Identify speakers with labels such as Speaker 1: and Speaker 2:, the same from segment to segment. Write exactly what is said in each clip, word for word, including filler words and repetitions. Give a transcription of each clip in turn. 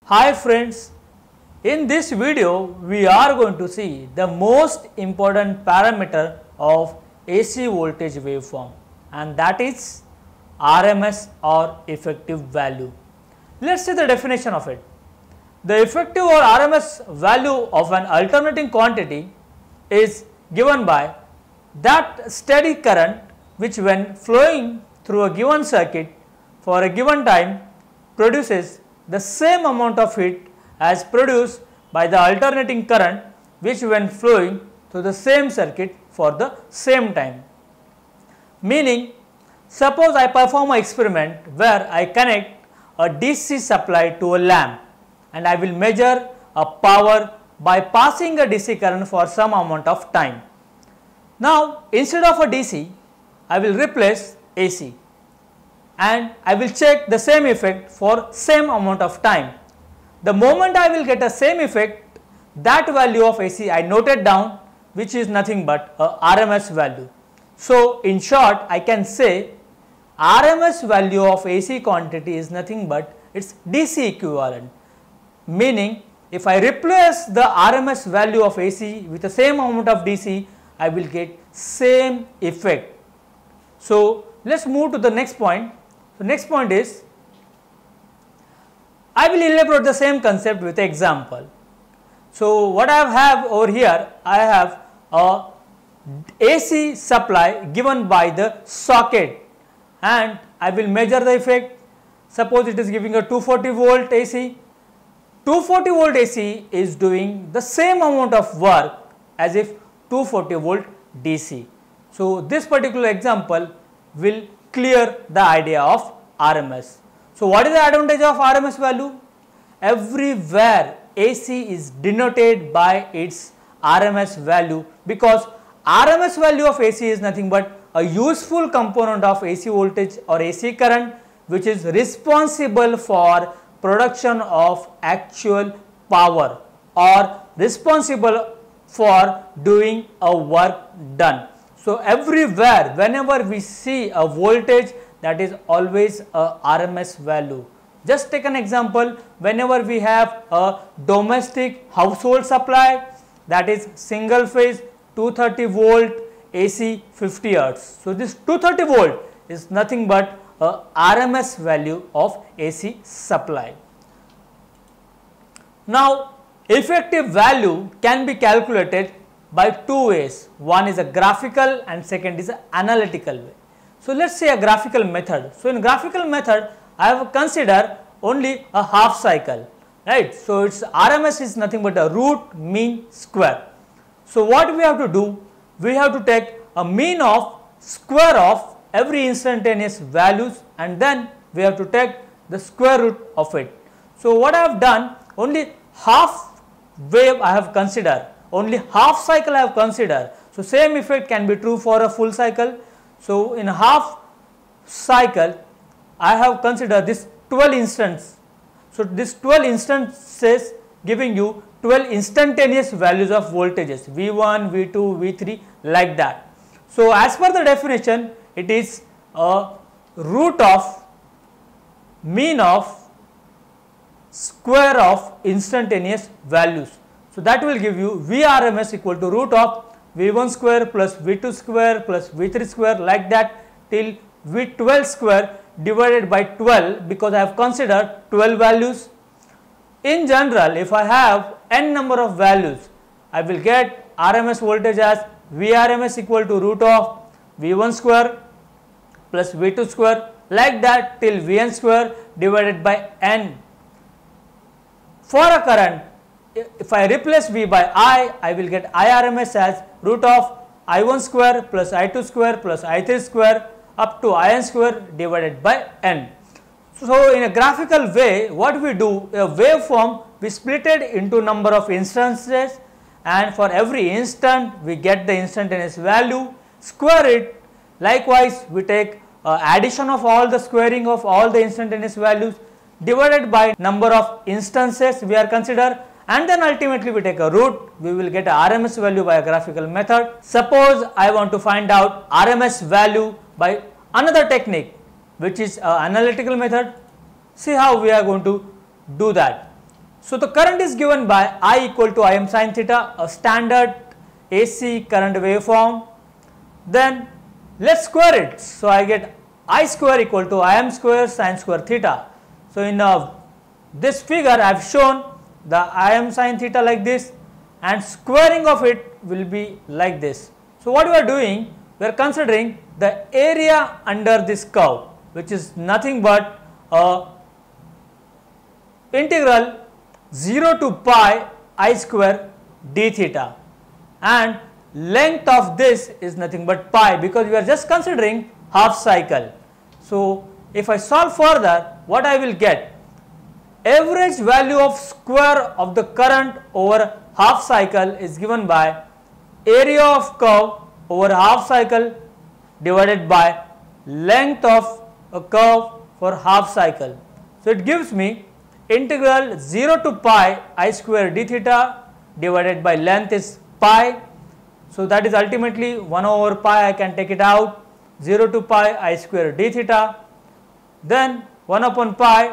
Speaker 1: Hi friends, in this video we are going to see the most important parameter of A C voltage waveform, and that is R M S or effective value. Let us see the definition of it. The effective or R M S value of an alternating quantity is given by that steady current which when flowing through a given circuit for a given time produces the same amount of heat as produced by the alternating current which when flowing through the same circuit for the same time. Meaning, suppose I perform an experiment where I connect a D C supply to a lamp and I will measure a power by passing a D C current for some amount of time. Now, instead of a D C, I will replace A C and I will check the same effect for same amount of time. The moment I will get a same effect, that value of A C I noted down, which is nothing but a R M S value. So, in short, I can say R M S value of A C quantity is nothing but its D C equivalent. Meaning, if I replace the R M S value of A C with the same amount of D C, I will get same effect. So, let us move to the next point. The next point is, I will elaborate the same concept with an example. So, what I have over here, I have a A C supply given by the socket and I will measure the effect. Suppose it is giving a two forty volt A C. two forty volt A C is doing the same amount of work as if two forty volt D C. So, this particular example will clear the idea of R M S. So, what is the advantage of R M S value? Everywhere A C is denoted by its R M S value, because R M S value of A C is nothing but a useful component of A C voltage or A C current which is responsible for production of actual power or responsible for doing a work done. So, everywhere whenever we see a voltage, that is always a R M S value. Just take an example, whenever we have a domestic household supply, that is single phase two thirty volt A C fifty hertz. So, this two thirty volt is nothing but a R M S value of A C supply. Now, effective value can be calculated by two ways. One is a graphical and second is an analytical way. So, let us say a graphical method. So, in graphical method, I have considered only a half cycle, right. So, its R M S is nothing but a root mean square. So, what we have to do? We have to take a mean of square of every instantaneous values and then we have to take the square root of it. So, what I have done, only half wave I have considered, only half cycle I have considered. So, same effect can be true for a full cycle. So, in a half cycle I have considered this twelve instants. So, this twelve instances giving you twelve instantaneous values of voltages V one, V two, V three like that. So, as per the definition, it is a root of mean of square of instantaneous values. So, that will give you V R M S equal to root of V one square plus V two square plus V three square like that till V twelve square divided by twelve, because I have considered twelve values. In general, if I have n number of values, I will get R M S voltage as V R M S equal to root of V one square plus V two square like that till V n square divided by n. For a current, if I replace V by I, I will get I R M S as root of I one square plus I two square plus I three square up to I n square divided by n. So, in a graphical way, what we do, a waveform we split it into number of instances and for every instant we get the instantaneous value, square it. Likewise, we take uh, addition of all the squaring of all the instantaneous values divided by number of instances we are considered, and then ultimately we take a root, we will get a R M S value by a graphical method. Suppose I want to find out R M S value by another technique, which is uh, analytical method. See how we are going to do that. So the current is given by I equal to Im sin theta, a standard A C current waveform. Then let's square it. So I get I square equal to Im square sin square theta. So in uh, this figure I have shown the Im sin theta like this, and squaring of it will be like this. So what we are doing, we are considering the area under this curve, which is nothing but a integral zero to pi I square d theta, and length of this is nothing but pi, because we are just considering half cycle. So if I solve further, what I will get, average value of square of the current over half cycle is given by area of curve over half cycle divided by length of a curve for half cycle. So it gives me integral zero to pi I square d theta divided by length is pi. So that is ultimately one over pi, I can take it out, zero to pi I square d theta, then one upon pi,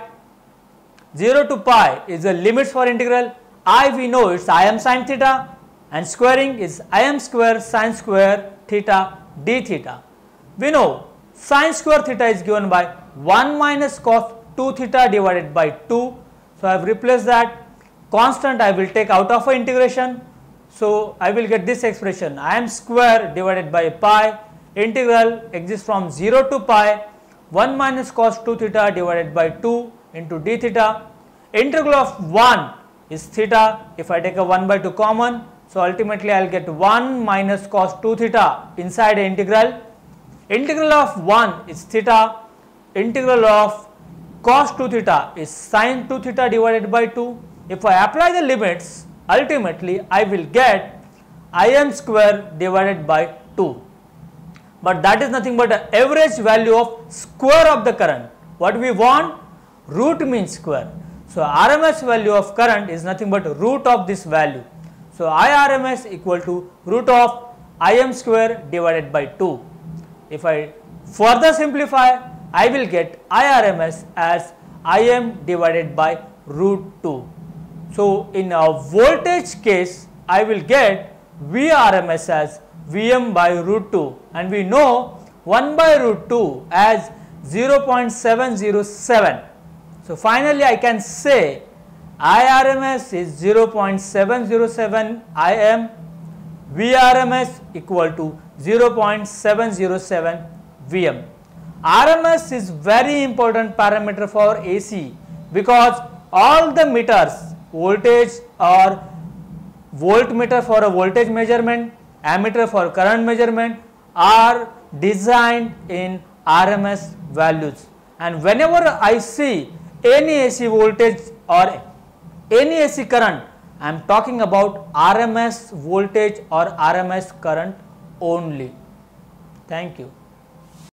Speaker 1: zero to pi is the limits for integral. I we know it's Im sin theta, and squaring is Im square sin square theta d theta. We know sin square theta is given by one minus cos two theta divided by two. So I have replaced that. Constant I will take out of a integration. So I will get this expression, Im square divided by pi, integral exists from zero to pi, one minus cos two theta divided by two into d theta. Integral of one is theta, if I take a one by two common, so ultimately I will get one minus cos two theta inside the integral. Integral of one is theta, integral of cos two theta is sin two theta divided by two. If I apply the limits, ultimately I will get Im square divided by two. But that is nothing but the average value of square of the current. What we want? Root mean square. So R M S value of current is nothing but root of this value. So I R M S equal to root of Im square divided by two. If I further simplify, I will get I R M S as Im divided by root two. So in a voltage case, I will get V R M S as Vm by root two, and we know one by root two as zero point seven zero seven. So finally I can say I R M S is zero point seven zero seven Im, V R M S equal to zero point seven zero seven Vm. R M S is very important parameter for A C, because all the meters, voltage or voltmeter for a voltage measurement, ammeter for current measurement, are designed in R M S values. And whenever I see any A C voltage or any A C current, I am talking about R M S voltage or R M S current only. Thank you.